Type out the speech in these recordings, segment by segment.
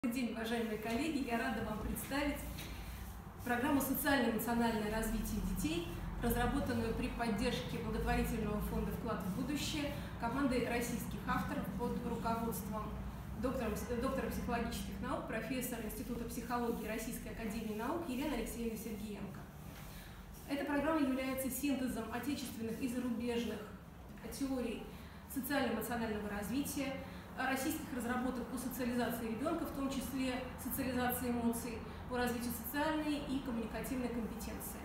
Добрый день, уважаемые коллеги! Я рада вам представить программу «Социально-эмоциональное развитие детей», разработанную при поддержке благотворительного фонда «Вклад в будущее» командой российских авторов под руководством доктора психологических наук, профессора Института психологии Российской академии наук Елены Алексеевны Сергиенко. Эта программа является синтезом отечественных и зарубежных теорий социально-эмоционального развития, российских разработок по социализации ребенка, в том числе социализации эмоций, по развитию социальной и коммуникативной компетенции.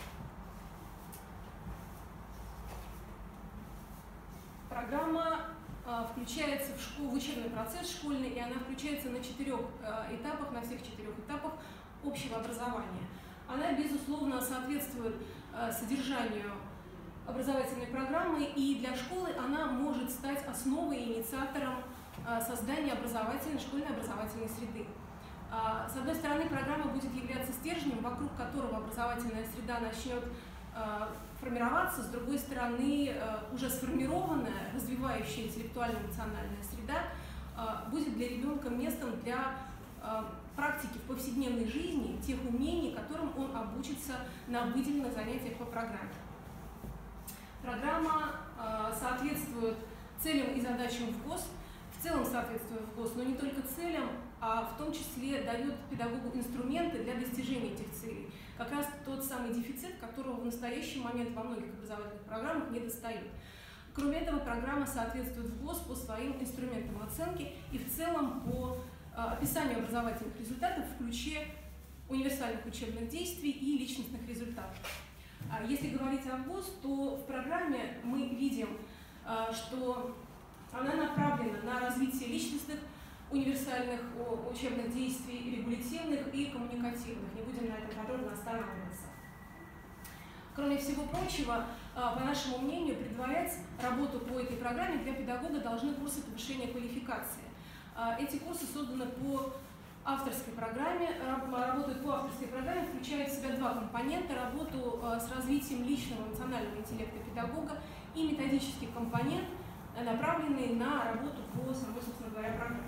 Программа включается в учебный процесс школьный, и она включается на 4 этапах, на всех 4 этапах общего образования. Она, безусловно, соответствует содержанию образовательной программы, и для школы она может стать основой и инициатором создания школьной образовательной среды. С одной стороны, программа будет являться стержнем, вокруг которого образовательная среда начнет формироваться, с другой стороны, уже сформированная, развивающая интеллектуально-эмоциональная среда будет для ребенка местом для практики в повседневной жизни, тех умений, которым он обучится на выделенных занятиях по программе. Программа соответствует целям и задачам ВГОС, в целом соответствует ВГОС, но не только целям, а в том числе дает педагогу инструменты для достижения этих целей. Как раз тот самый дефицит, которого в настоящий момент во многих образовательных программах не достает. Кроме этого, программа соответствует ВГОС по своим инструментам оценки и в целом по описанию образовательных результатов в ключе универсальных учебных действий и личностных результатов. Если говорить о ВГОС, то в программе мы видим, что она направлена на развитие личностных, универсальных учебных действий, регулятивных и коммуникативных. Не будем на этом подробно останавливаться. Кроме всего прочего, по нашему мнению, предварять работу по этой программе для педагога должны курсы повышения квалификации. Эти курсы созданы по авторской программе, работают по авторской программе, включают в себя 2 компонента: работу с развитием личного эмоционального интеллекта педагога и методический компонент, направленный на работу по самой, собственно говоря, программе.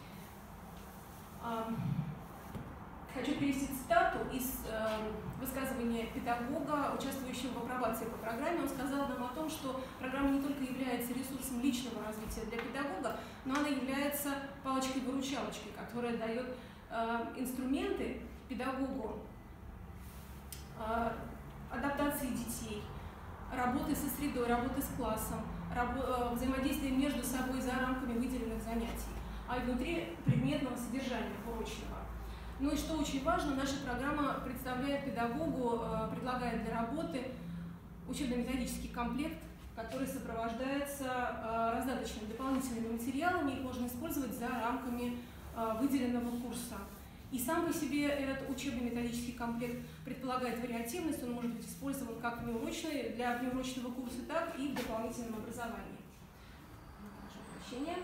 Хочу привести цитату из высказывания педагога, участвующего в апробации по программе. Он сказал нам о том, что программа не только является ресурсом личного развития для педагога, но она является палочкой-выручалочкой, которая дает инструменты педагогу адаптации детей, работы со средой, работы с классом, взаимодействия между собой за рамками выделенных занятий, а и внутри предметного содержания урочного. Ну и что очень важно, наша программа представляет педагогу, предлагает для работы учебно-методический комплект, который сопровождается раздаточными дополнительными материалами, их можно использовать за рамками выделенного курса. И сам по себе этот учебно-методический комплект предполагает вариативность, он может быть использован как для внеурочного курса, так и в дополнительном образовании. Прошу прощения.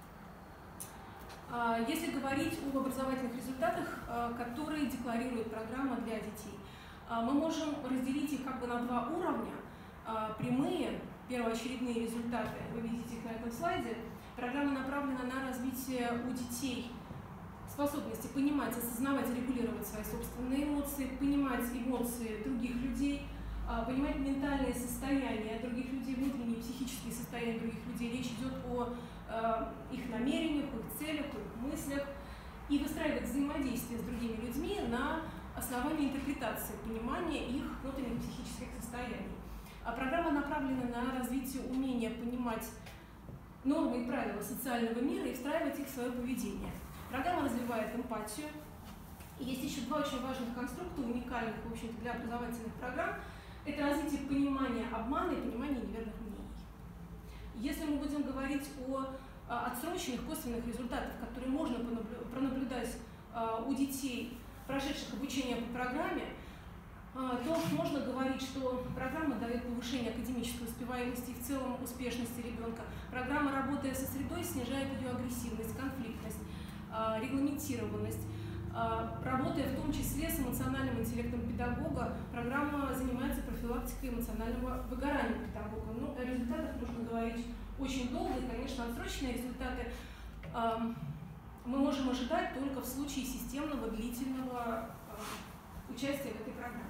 Если говорить об образовательных результатах, которые декларирует программа для детей, мы можем разделить их как бы на 2 уровня. Прямые, первоочередные результаты, вы видите их на этом слайде. Программа направлена на развитие у детей способности понимать, осознавать и регулировать свои собственные эмоции, понимать эмоции других людей, понимать ментальное состояние других людей, внутренние психические состояния других людей. Речь идет о их намерениях, их целях, их мыслях, и выстраивать взаимодействие с другими людьми на основании интерпретации, понимания их внутренних психических состояний. Программа направлена на развитие умения понимать нормы и правила социального мира и встраивать их в свое поведение. Программа развивает эмпатию. И есть еще 2 очень важных конструкта, уникальных, в общем-то, для образовательных программ. Это развитие понимания обмана и понимания неверных мнений. Если мы будем говорить о отсроченных косвенных результатах, которые можно пронаблюдать у детей, прошедших обучение по программе, то можно говорить, что программа дает повышение академической успеваемости и в целом успешности ребенка. Программа, работая со средой, снижает ее агрессивность, конфликтность, регламентированность. Работая в том числе с эмоциональным интеллектом педагога, программа занимается профилактикой эмоционального выгорания педагога. Но о результатах можно говорить очень долго, и, конечно, отсроченные результаты мы можем ожидать только в случае системного длительного участия в этой программе.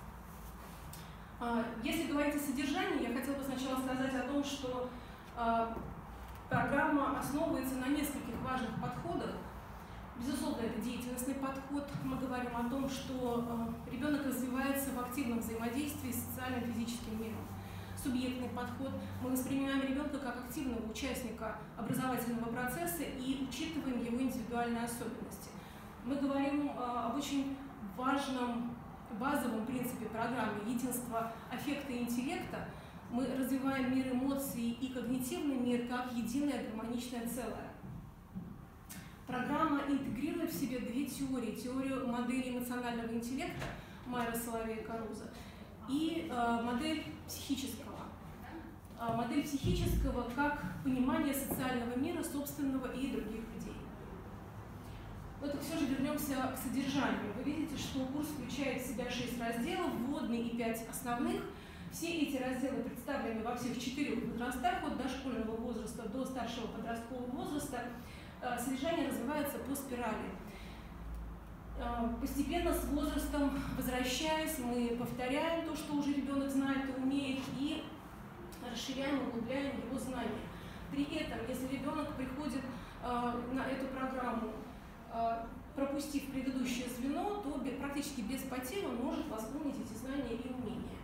Если говорить о содержании, я хотела бы сначала сказать о том, что программа основывается на нескольких важных подходах. Безусловно, это деятельностный подход. Мы говорим о том, что ребенок развивается в активном взаимодействии с социальным и физическим миром. Субъектный подход. Мы воспринимаем ребенка как активного участника образовательного процесса и учитываем его индивидуальные особенности. Мы говорим об очень важном базовом принципе программы единства аффекта и интеллекта. Мы развиваем мир эмоций и когнитивный мир как единое гармоничное целое. Программа интегрирует в себе две теории. Теорию модели эмоционального интеллекта Майра Соловей-Каруза и модель психического. Модель психического как понимание социального мира, собственного и других людей. Но так все же вернемся к содержанию. Вы видите, что курс включает в себя 6 разделов, вводный и 5 основных. Все эти разделы представлены во всех 4 возрастах, от дошкольного возраста до старшего подросткового возраста. Содержание развивается по спирали. Постепенно с возрастом, возвращаясь, мы повторяем то, что уже ребенок знает и умеет, и расширяем, углубляем его знания. При этом, если ребенок приходит на эту программу, пропустив предыдущее звено, то практически без потерь он может восполнить эти знания и умения.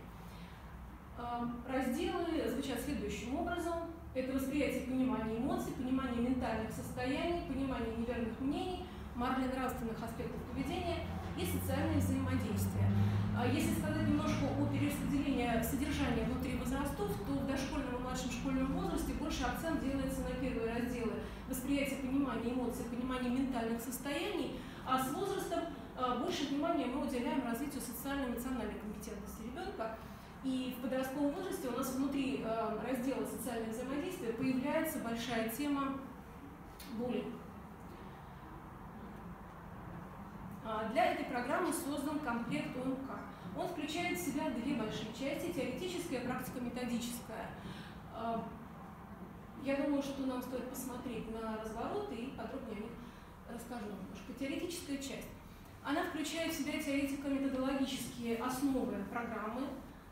Разделы звучат следующим образом. Это восприятие и понимание эмоций, понимание ментальных состояний, понимание неверных мнений, морально-нравственных аспектов поведения и социальное взаимодействие. Если сказать немножко о перераспределении содержания внутри возрастов, то в дошкольном и младшем школьном возрасте больше акцент делается на первые разделы восприятие, понимание эмоций, понимание ментальных состояний, а с возрастом больше внимания мы уделяем развитию социально-эмоциональной компетентности ребенка. И в подростковом возрасте у нас внутри раздела социальное взаимодействие появляется большая тема буллинг. Для этой программы создан комплект ОМК. Он включает в себя две большие части – теоретическая и практико-методическая. Я думаю, что нам стоит посмотреть на развороты и подробнее о них расскажу немножко. Теоретическая часть. Она включает в себя теоретико-методологические основы программы,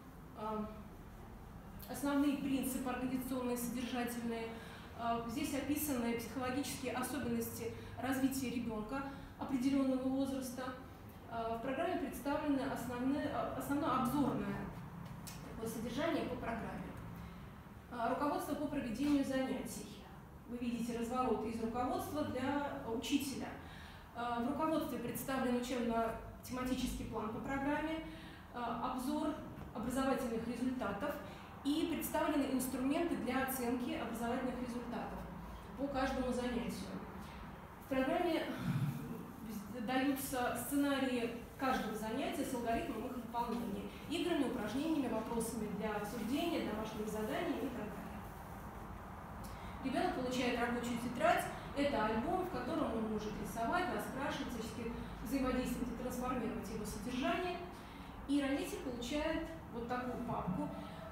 основные принципы организационные, содержательные. Здесь описаны психологические особенности развития ребенка определенного возраста. В программе представлено основное обзорное такое содержание по программе. Руководство по проведению занятий. Вы видите разворот из руководства для учителя. В руководстве представлен учебно-тематический план по программе, обзор образовательных результатов и представлены инструменты для оценки образовательных результатов по каждому занятию. В программе даются сценарии каждого занятия с алгоритмом их выполнения, играми, упражнениями, вопросами для обсуждения, домашними заданиями и так далее. Ребенок получает рабочую тетрадь, это альбом, в котором он может рисовать, раскрашивать, всячески взаимодействовать и трансформировать его содержание. И родитель получает вот такую папку.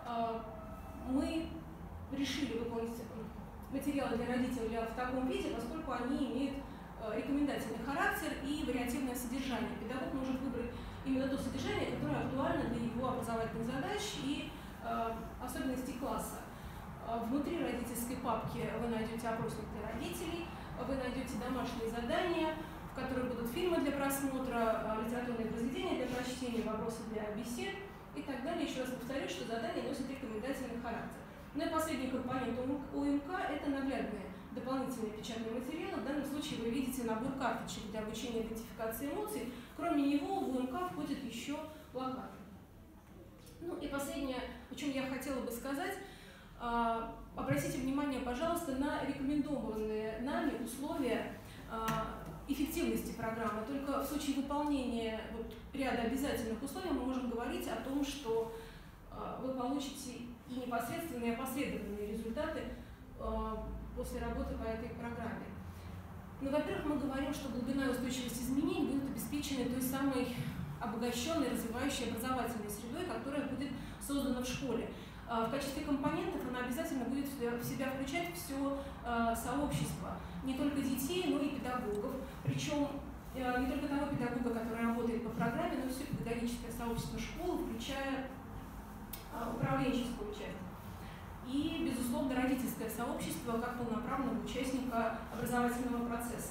Мы решили выполнить материалы для родителей в таком виде, поскольку они имеют рекомендательный характер и вариативное содержание. Педагог может выбрать именно то содержание, которое актуально для его образовательных задач и особенностей класса. Внутри родительской папки вы найдете опросник для родителей, вы найдете домашние задания, в которых будут фильмы для просмотра, литературные произведения для прочтения, вопросы для бесед и так далее. Еще раз повторю, что задания носят рекомендательный характер. Ну и последний компонент ОМК – это наглядные дополнительные печатные материалы. В данном случае вы видите набор карточек для обучения идентификации эмоций. Кроме него в ОМК входят еще плакаты. Ну и последнее, о чем я хотела бы сказать. Обратите внимание, пожалуйста, на рекомендованные нами условия эффективности программы. Только в случае выполнения ряда обязательных условий мы можем говорить о том, что вы получите и непосредственные, и опосредованные результаты после работы по этой программе. Ну, во-первых, мы говорим, что глубина и устойчивость изменений будут обеспечены той самой обогащенной, развивающей образовательной средой, которая будет создана в школе. В качестве компонентов она обязательно будет в себя включать все сообщество, не только детей, но и педагогов. Причем не только того педагога, который работает по программе, но и все педагогическое сообщество школы, включая управленческую часть. И, безусловно, родительское сообщество как полноправного участника образовательного процесса.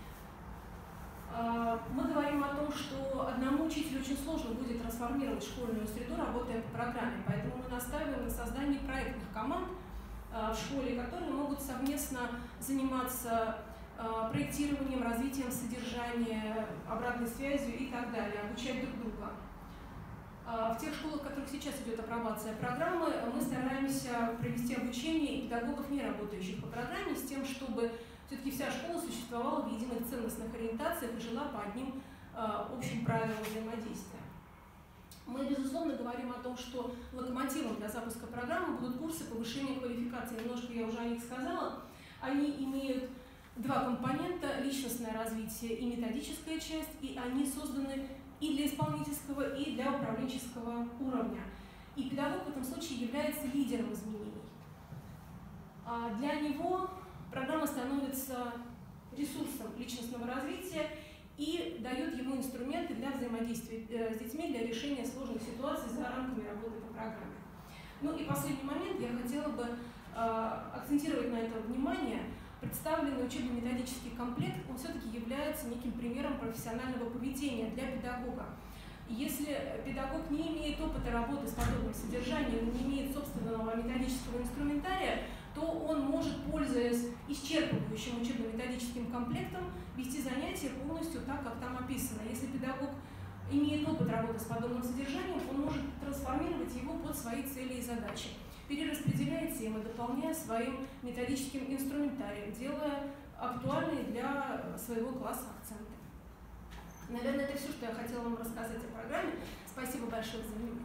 Мы говорим о том, что одному учителю очень сложно будет трансформировать школьную среду, работая по программе, поэтому мы настаиваем на создании проектных команд в школе, которые могут совместно заниматься проектированием, развитием содержания, обратной связью и так далее, обучать друг друга. В тех школах, в которых сейчас идет апробация программы, мы стараемся провести обучение и педагогов, не работающих по программе, с тем, чтобы все-таки вся школа существовала в единых ценностных ориентациях и жила по одним общим правилам взаимодействия. Мы, безусловно, говорим о том, что локомотивом для запуска программы будут курсы повышения квалификации. Немножко я уже о них сказала. Они имеют два компонента – личностное развитие и методическая часть, и они созданы и для исполнительского, и для управленческого уровня. И педагог в этом случае является лидером изменений. Для него программа становится ресурсом личностного развития и дает ему инструменты для взаимодействия с детьми, для решения сложных ситуаций за рамками работы по программе. Ну и последний момент, я хотела бы акцентировать на это внимание. Представленный учебно-методический комплект, он все-таки является неким примером профессионального поведения для педагога. Если педагог не имеет опыта работы с подобным содержанием, не имеет собственного методического инструментария, то он может, пользуясь исчерпывающим учебно-методическим комплектом, вести занятия полностью так, как там описано. Если педагог имеет опыт работы с подобным содержанием, он может трансформировать его под свои цели и задачи, перераспределяя темы, дополняя своим методическим инструментарием, делая актуальные для своего класса акценты. Наверное, это все, что я хотела вам рассказать о программе. Спасибо большое за внимание.